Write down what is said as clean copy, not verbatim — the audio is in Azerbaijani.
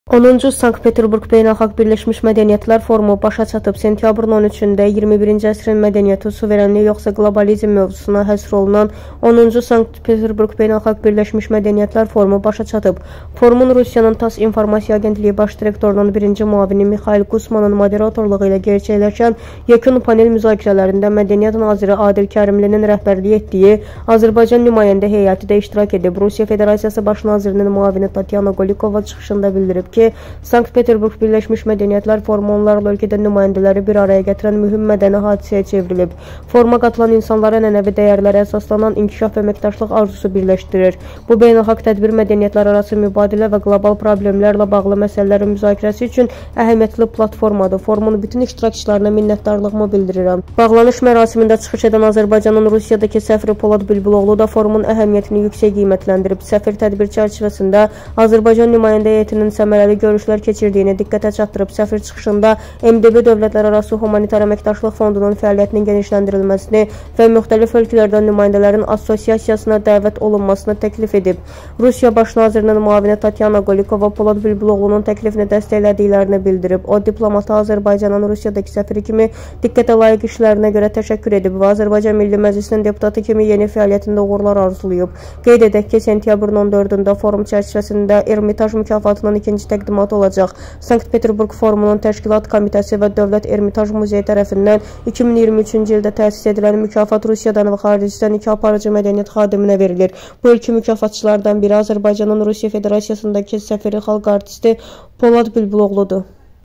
10-cu Sankt-Peterburg Beynəlxalq Birləşmiş Mədəniyyətlər Forumu başa çatıb. Sentyabrın 13-də 21-ci əsrin mədəniyyəti, suverenlik yoxsa qlobalizm mövzusuna həsr olunan 10-cu Sankt-Peterburg Beynəlxalq Birləşmiş Mədəniyyətlər Forumu başa çatıb. Forumun Rusiyanın TASS İnformasiya Agentliyi baş direktorunun birinci müavini Mikhail Kusmanın moderatorluğu ilə gerçəkləşən yekun panel müzakirələrində Mədəniyyət naziri Adil Kərimlinin rəhbərlik etdiyi Azərbaycan nümayəndə heyəti də iştirak edib. Rusiya Federasiyası Baş nazirinin müavini Tatyana Golikova çıxışında bildirib ki, Sankt-Peterburg Birləşmiş Mədəniyyətlər Forumu onlarla ölkədə nümayəndələri bir araya gətirən mühüm mədəni hadisəyə çevrilib. Foruma qatılan insanlara ənənəvi dəyərlərə əsaslanan inkişaf və əməkdaşlıq arzusu birləşdirir. Bu beynəlxalq tədbir mədəniyyətlər arası mübadilə və qlobal problemlərlə bağlı məsələlərin müzakirəsi üçün əhəmiyyətli platformadır. Forumun bütün iştirakçılarına minnətdarlığımı bildirirəm. Bağlanış mərasimində çıxış edən Azərbaycanın Rusiyadakı səfiri Polad Bülbüloğlu da forumun əhəmiyyətini yüksək qiymətləndirib. Səfir tədbir çərçivəsində Azərbaycan nümayəndə heyətinin səmərəli görüşlər keçirdiyini diqqətə çatdırıb. Səfir çıxışında MDB dövlətlərarası humanitar əməkdaşlıq fondunun fəaliyyətinin genişləndirilməsini və müxtəlif ölkələrdən nümayəndələrin assosiasiyasına dəvət olunmasını təklif edib. Rusiya Baş nazirinin müavini Tatyana Golikova Polad Bülbüloğlu'nun təklifini dəstəklədiklərini bildirib. O, diplomata Azərbaycanın Rusiyadakı səfiri kimi diqqətə layiq işlərinə görə təşəkkür edib və Azərbaycan Milli Məclisinin deputatı kimi yeni fəaliyyətində uğurlar arzulayıb. Qeyd edək ki, sentyabrın 14-də forum çərçivəsində Ermitaj mükafatının ikinci təqdimatı olacaq. Sankt-Peterburg Forumunun Təşkilat Komitəsi və Dövlət Ermitaj Muzeyi tərəfindən 2023-cü ildə təsis edilən mükafat Rusiyadan və xaricdən 2 aparıcı mədəniyyət xadiminə verilir. Bu ilki mükafatçılardan biri Azərbaycanın Rusiya Federasiyasındakı səfiri, xalq artisti Polad Bülbüloğludur.